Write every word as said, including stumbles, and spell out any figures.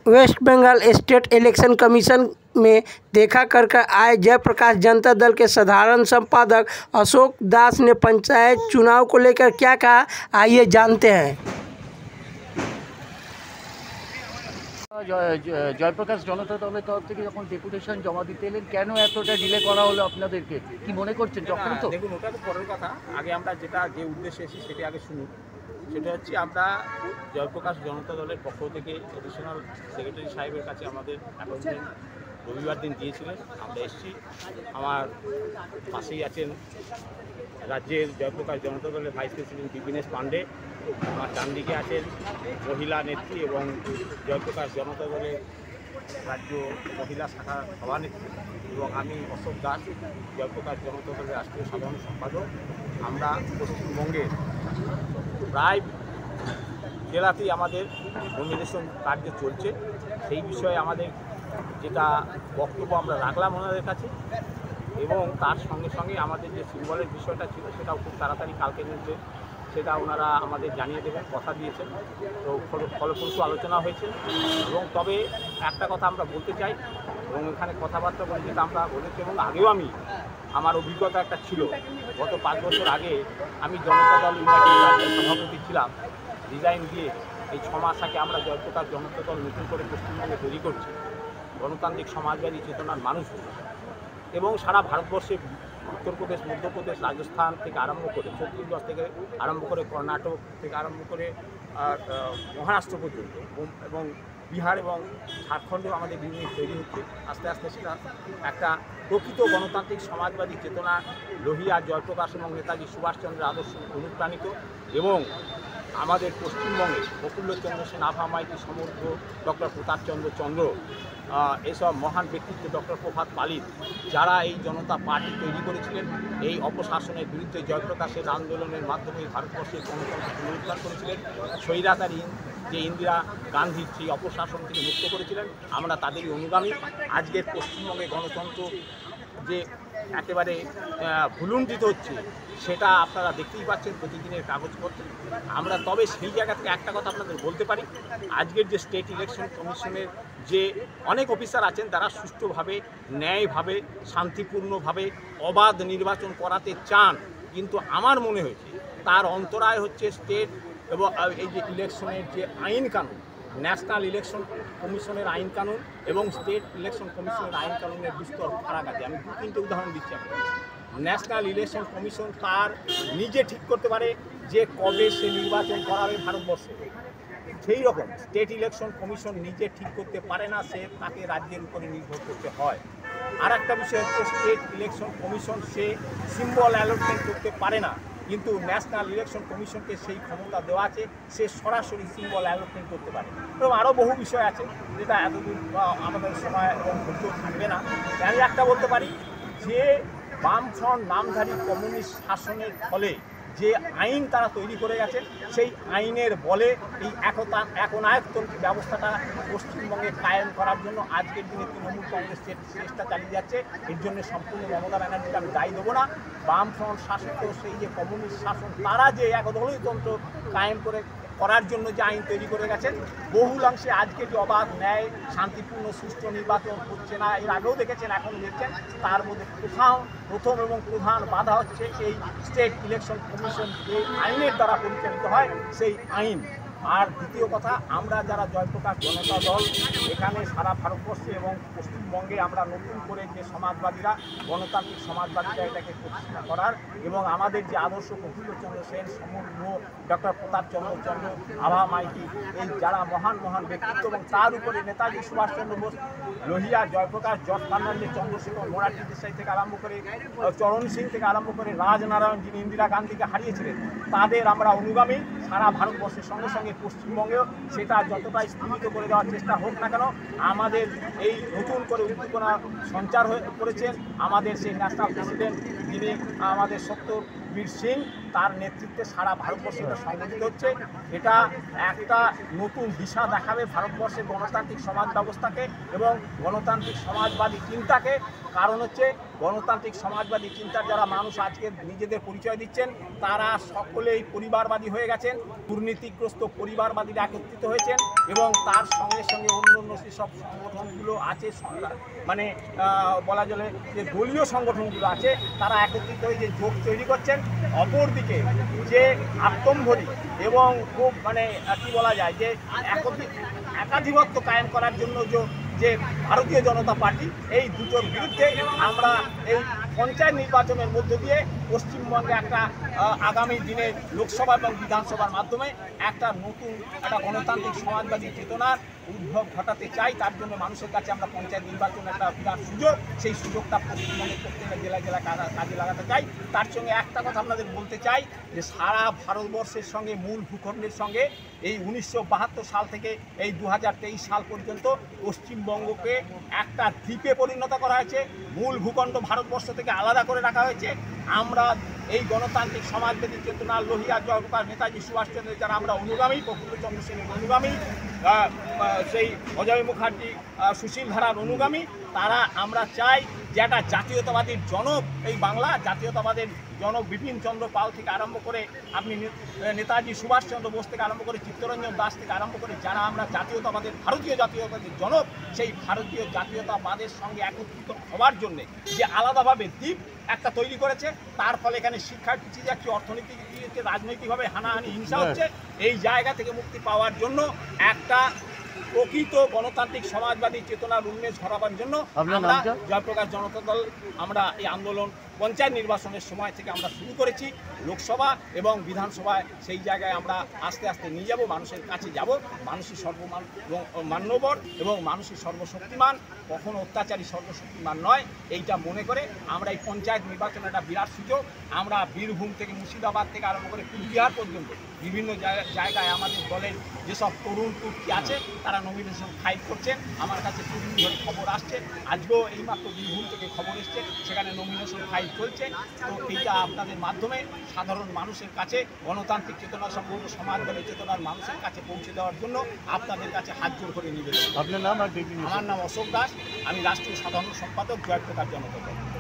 Waste Bengal state election commission में देखा कर कर आए जयप्रकाश जनता दल के साधारण संपादक अशोक दास ने पंचायत चुनाव को लेकर क्या कहा, आइए जानते हैं। জয়প্রকাশ জনতা দলের তরফ থেকে যখন ডেপুটেশন জমা দিতে এলেন, কেন এতটা ডিলে করা হলো আপনাদেরকে, কি মনে করছেন? যখন তো দেখুন, ওটা তো পরের কথা। আগে আমরা যেটা যে উদ্দেশ্যে এসেছি সেটা আগে শুনুন। সেটা হচ্ছে আমরা জয়প্রকাশ জনতা দলের পক্ষ থেকে এডিশনাল সেক্রেটারি সাহেবের কাছে আমাদের অ্যাপয়েন্টমেন্ট রবিবার দিন দিয়েছিলেন। আমরা এসেছি। আমার পাশেই আছেন রাজ্যের জয়প্রকাশ জনতা দলের ভাইস প্রেসিডেন্ট বিপিনেশ পাণ্ডে, আমার ডান দিকে আছেন মহিলা নেত্রী এবং জয়প্রকাশ জনতা দলের রাজ্য মহিলা শাখা সভানেত্রী, এবং আমি অশোক দাস, জয়প্রকাশ জনতা দলের রাষ্ট্রীয় সাধারণ সম্পাদক। আমরা পশ্চিমবঙ্গের প্রায় জেলাতেই আমাদের নমিনেশন কার্য চলছে। সেই বিষয়ে আমাদের যেটা বক্তব্য আমরা রাখলাম ওনাদের কাছে, এবং তার সঙ্গে সঙ্গে আমাদের যে সিম্বলের বিষয়টা ছিল সেটাও খুব তাড়াতাড়ি কালকের মধ্যে সেটা ওনারা আমাদের জানিয়ে দেবেন, কথা দিয়েছেন। তো ফলপ্রসূ আলোচনা হয়েছে। এবং তবে একটা কথা আমরা বলতে চাই, এবং এখানে কথাবার্তা বলে যেটা আমরা বলেছি, এবং আগেও আমি আমার অভিজ্ঞতা একটা ছিল। গত পাঁচ বছর আগে আমি জনতা দল ইউনাইটেড রাজ্যের সভাপতি ছিলাম। রিজাইন দিয়ে এই ছ মাস আগে আমরা জয়প্রকাশ জনতা দল নতুন করে পশ্চিমবঙ্গে তৈরি করছি, গণতান্ত্রিক সমাজবাদী চেতনার মানুষ, এবং সারা ভারতবর্ষে উত্তরপ্রদেশ, মধ্যপ্রদেশ, রাজস্থান থেকে আরম্ভ করে ছত্তিশগড় থেকে আরম্ভ করে কর্ণাটক থেকে আরম্ভ করে মহারাষ্ট্র পর্যন্ত, এবং বিহার এবং ঝাড়খণ্ডেও আমাদের ইউনিট তৈরি হচ্ছে। আস্তে আস্তে সেটা একটা প্রকৃত গণতান্ত্রিক সমাজবাদী চেতনা লোহিয়া জয়প্রকাশ এবং নেতাজি সুভাষচন্দ্রের আদর্শ অনুপ্রাণিত, এবং আমাদের পশ্চিমবঙ্গে প্রফুল্লচন্দ্র সেন, আভা মাইতি, সমর্থ ডক্টর প্রতাপচন্দ্র চন্দ্র, এসব মহান ব্যক্তিত্ব, ডক্টর প্রভাত পালিত, যারা এই জনতা পার্টি তৈরি করেছিলেন, এই অপশাসনের বিরুদ্ধে জয়প্রকাশের আন্দোলনের মাধ্যমে ভারতবর্ষের গণতন্ত্র পুনরুদ্ধার করেছিলেন, স্বৈরাচারী যে ইন্দিরা গান্ধীর সেই অপশাসন থেকে মুক্ত করেছিলেন। আমরা তাদেরই অনুগামী। আজকের পশ্চিমবঙ্গে গণতন্ত্র যে একেবারে ভুলুণ্ঠিত হচ্ছে সেটা আপনারা দেখতেই পাচ্ছেন প্রতিদিনের কাগজপত্রে। আমরা তবে সেই জায়গা থেকে একটা কথা আপনাদের বলতে পারি, আজকের যে স্টেট ইলেকশন কমিশনের যে অনেক অফিসার আছেন, তারা সুষ্ঠুভাবে, ন্যায়ভাবে, শান্তিপূর্ণভাবে অবাধ নির্বাচন করাতে চান, কিন্তু আমার মনে হয়েছে তার অন্তরায় হচ্ছে স্টেট এবং এই যে ইলেকশনের যে আইন কানুন, ন্যাশনাল ইলেকশন কমিশনের আইন কানুন এবং স্টেট ইলেকশন কমিশনের আইন কানুনের বিস্তর ফারাক আছে। আমি দু তিনটে উদাহরণ দিচ্ছি আপনাকে। ন্যাশনাল ইলেকশন কমিশন তার নিজে ঠিক করতে পারে যে কবে সে নির্বাচন করাবে ভারতবর্ষে, সেই রকম স্টেট ইলেকশন কমিশন নিজে ঠিক করতে পারে না, সে তাকে রাজ্যের উপরে নির্ভর করতে হয়। আর একটা বিষয় হচ্ছে স্টেট ইলেকশন কমিশন সে সিম্বল অ্যালটমেন্ট করতে পারে না, কিন্তু ন্যাশনাল ইলেকশন কমিশনকে সেই ক্ষমতা দেওয়া আছে, সে সরাসরি সিম্বল অ্যালটমেন্ট করতে পারে। এবং আরও বহু বিষয় আছে যেটা এতদূর আমাদের সময় এবং ধৈর্য থাকবে না। আমি একটা বলতে পারি যে বামফ্রন্ট নামধারী কমিউনিস্ট শাসনের ফলে যে আইন তারা তৈরি করে গেছে, সেই আইনের বলে এই একতা একনায়কতন্ত্র ব্যবস্থাটা পশ্চিমবঙ্গে কায়েম করার জন্য আজকের দিনে তৃণমূল কংগ্রেস চেষ্টা চালিয়ে যাচ্ছে। এর জন্য সম্পূর্ণ মমতা ব্যানার্জিকে আমি দায়ী দেবো না। বামফ্রন্ট শাসিত সেই যে কমিউনিস্ট শাসন, তারা যে একদলীয়তন্ত্র কায়েম করে করার জন্য যে আইন তৈরি করে গেছেন, বহুলাংশে আজকে যে অবাধ, ন্যায়, শান্তিপূর্ণ, সুষ্ঠু নির্বাচন হচ্ছে না, এর আগেও দেখেছেন, এখন দেখছেন, তার মধ্যে কোথাও প্রথম এবং প্রধান বাধা হচ্ছে এই স্টেট ইলেকশন কমিশন যে আইনের দ্বারা পরিচালিত হয়, সেই আইন। আর দ্বিতীয় কথা, আমরা যারা জয়প্রকাশ জনতা দল এখানে সারা ভারতবর্ষে এবং পশ্চিমবঙ্গে আমরা নতুন করে যে সমাজবাদীরা, গণতান্ত্রিক সমাজবাদীরা এটাকে প্রতিষ্ঠা করার, এবং আমাদের যে আদর্শ প্রফুল্লচন্দ্র সেন, সমর্থ ডক্টর প্রতাপচন্দ্র চন্দ্র, আভা মাইতি, এই যারা মহান মহান ব্যক্তিত্ব, এবং তার উপরে নেতাজি সুভাষচন্দ্র বোস, লোহিয়া জয়প্রকাশ, জর্জ ফার্নান্ডেজ, চন্দ্রশেখর, মোরারজি দেশাই থেকে আরম্ভ করে চরণ সিং থেকে আরম্ভ করে রাজনারায়ণ, যিনি ইন্দিরা গান্ধীকে হারিয়েছিলেন, তাদের আমরা অনুগামী। সারা ভারতবর্ষের সঙ্গে সঙ্গে পশ্চিমবঙ্গেও সেটা যতটা স্থগিত করে দেওয়ার চেষ্টা হোক না কেন, আমাদের এই নতুন করে উদ্দীপনা সঞ্চার হয়ে করেছেন আমাদের সেই ন্যাশনাল প্রেসিডেন্ট, যিনি আমাদের সত্যবীর সিং, তার নেতৃত্বে সারা ভারতবর্ষে এটা সংগঠিত হচ্ছে। এটা একটা নতুন দিশা দেখাবে ভারতবর্ষের গণতান্ত্রিক সমাজ ব্যবস্থাকে এবং গণতান্ত্রিক সমাজবাদী চিন্তাকে। কারণ হচ্ছে গণতান্ত্রিক সমাজবাদী চিন্তার যারা মানুষ আজকে নিজেদের পরিচয় দিচ্ছেন, তারা সকলেই পরিবারবাদী হয়ে গেছেন, দুর্নীতিগ্রস্ত পরিবারবাদীরা একত্রিত হয়েছেন, এবং তার সঙ্গে সঙ্গে অন্য অন্য যেসব সংগঠনগুলো আছে সরকার মানে আহ, বলা চলে যে দলীয় সংগঠনগুলো আছে তারা একত্রিত হয়ে যে জোট তৈরি করছেন, অপরদিকে যে আত্মম্ভরী এবং খুব মানে আহ, কি বলা যায় যে একত্রিত একাধিপত্য কায়েম করার জন্য যে যে ভারতীয় জনতা পার্টি, এই দুটোর বিরুদ্ধে আমরা এই পঞ্চায়েত নির্বাচনের মধ্য দিয়ে পশ্চিমবঙ্গে একটা আহ, আগামী দিনে লোকসভা এবং বিধানসভার মাধ্যমে একটা নতুন একটা গণতান্ত্রিক সমাজবাদী চেতনার উদ্ভব ঘটাতে চাই। তার জন্য মানুষের কাছে আমরা পঞ্চায়েত নির্বাচন একটা বিরাট সুযোগ, সেই সুযোগটা পশ্চিমবঙ্গের প্রত্যেকটা জেলা জেলা কাজে লাগাতে চাই। তার সঙ্গে একটা কথা আপনাদের বলতে চাই যে সারা ভারতবর্ষের সঙ্গে মূল ভূখণ্ডের সঙ্গে এই উনিশশো বাহাত্তর সাল থেকে এই দু হাজার তেইশ সাল পর্যন্ত পশ্চিমবঙ্গকে একটা দ্বীপে পরিণত করা হয়েছে, মূল ভূখণ্ড ভারতবর্ষ থেকে আলাদা করে রাখা হয়েছে। আমরা এই গণতান্ত্রিক সমাজবাদী চেতনার লোহিয়া জয়প্রকাশ নেতাজি সুভাষচন্দ্রের যারা আমরা অনুগামী, প্রফুল্লচন্দ্র সেনের অনুগামী, সেই অজয় মুখার্জি সুশীল ধারার অনুগামী, তারা আমরা চাই যে একটা জাতীয়তাবাদীর জনক এই বাংলা, জাতীয়তাবাদের জনক বিপিন চন্দ্র পাল থেকে আরম্ভ করে আপনি নেতাজি সুভাষচন্দ্র বোস থেকে আরম্ভ করে চিত্তরঞ্জন দাস থেকে আরম্ভ করে যারা আমরা জাতীয়তাবাদের ভারতীয় জাতীয়তাবাদের জনক, সেই ভারতীয় জাতীয়তাবাদের সঙ্গে একত্রিত হওয়ার জন্যে যে আলাদাভাবে দ্বীপ একটা তৈরি করেছে, তার ফলে এখানে শিক্ষার পিছিয়ে যাচ্ছে, অর্থনীতি রাজনৈতিকভাবে হানাহানি হিংসা হচ্ছে। এই জায়গা থেকে মুক্তি পাওয়ার জন্য একটা প্রকৃত গণতান্ত্রিক সমাজবাদী চেতনার উন্মেষ ঘটাবার জন্য আমরা জয়প্রকাশ জনতা দল আমরা এই আন্দোলন পঞ্চায়েত নির্বাচনের সময় থেকে আমরা শুরু করেছি। লোকসভা এবং বিধানসভায় সেই জায়গায় আমরা আস্তে আস্তে নিয়ে যাব, মানুষের কাছে যাব। মানুষই সর্বমান মান্যবর এবং মানুষই সর্বশক্তিমান, কখনো অত্যাচারী সর্বশক্তিমান নয়, এইটা মনে করে আমরা এই পঞ্চায়েত নির্বাচনের একটা বিরাট সুযোগ। আমরা বীরভূম থেকে মুর্শিদাবাদ থেকে আরম্ভ করে কুচবিহার পর্যন্ত বিভিন্ন জায়গায় আমাদের দলের যেসব তরুণ তুর্কি আছে তারা নমিনেশন ফাইল করছেন। আমার কাছে দুদিন ধরে খবর আসছে, আজকেও এইমাত্র বীরভূম থেকে খবর এসছে, সেখানে নমিনেশন ফাইল চলছে। তো এইটা আপনাদের মাধ্যমে সাধারণ মানুষের কাছে গণতান্ত্রিক চেতনা সম্পূর্ণ সমাজবাদী চেতনার মানুষের কাছে পৌঁছে দেওয়ার জন্য আপনাদের কাছে হাত জোর করে নিবেদন। আপনার নাম আর আমার নাম অশোক দাস, আমি রাষ্ট্রীয় সাধারণ সম্পাদক জয়প্রকাশ জনতা দল।